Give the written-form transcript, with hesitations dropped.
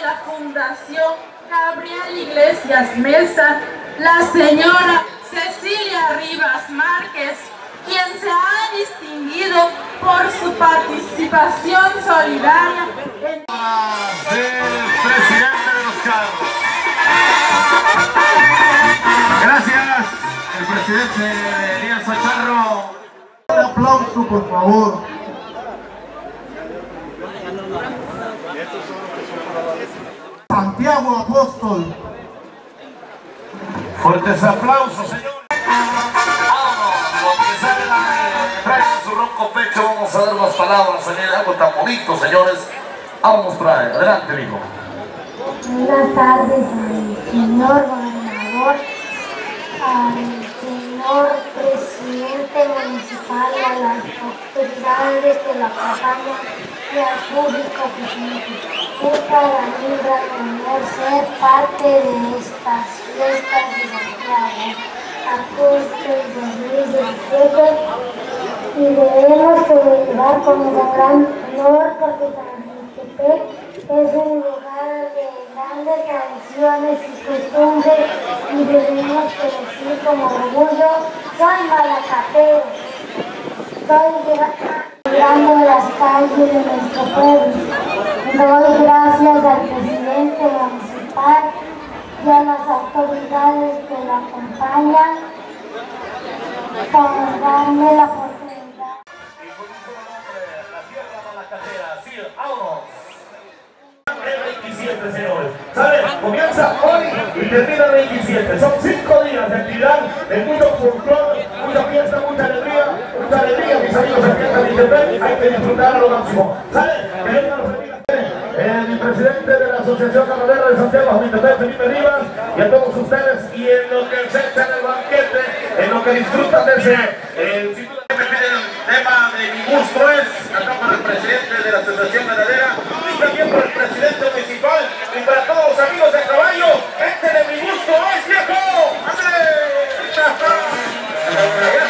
de la Fundación Gabriel Iglesias Mesa, la señora Cecilia Rivas Márquez, quien se ha distinguido por su participación solidaria en del presidente de los carros. Gracias, el presidente Elías Facharro. Un aplauso, por favor. Santiago Apóstol. Fuertes aplausos, señor. Traen su ronco pecho, vamos a dar las palabras, señor, algo tan bonito, señores. Vamos, trae, adelante, hijo. Buenas tardes al señor gobernador, al señor presidente municipal, a las autoridades que lo acompañan y al público presente. Es para mí un gran honor ser parte de estas fiestas de Santiago Apóstol 2017 y debemos celebrar con un gran honor porque Tamaulipas es un lugar de grandes tradiciones y costumbres y debemos decir con orgullo: soy malacatero, estoy mirando las calles de nuestro pueblo. Doy gracias al presidente municipal y a las autoridades que lo acompañan por darme la oportunidad. Y con un solo nombre, la tierra malacatera, sí, vámonos. El 27, señores. ¿Saben? Comienza hoy y termina el 27. Son 5 días de actividad, de mucho folclore, mucha fiesta, mucha alegría, mis amigos aquí en Tamaulipas. Hay que disfrutar a lo máximo. ¿Saben? Que vengan los amigos. El presidente de la Asociación Camarera de Santiago, Tamaulipas, Felipe Rivas, y a todos ustedes, y en lo que se echan el banquete, en lo que disfrutan de ese, el tema de mi gusto es, acá para el presidente de la Asociación Ganadera, y también para el presidente municipal, y para todos los amigos de caballo, este de mi gusto es viejo. ¡Ándale!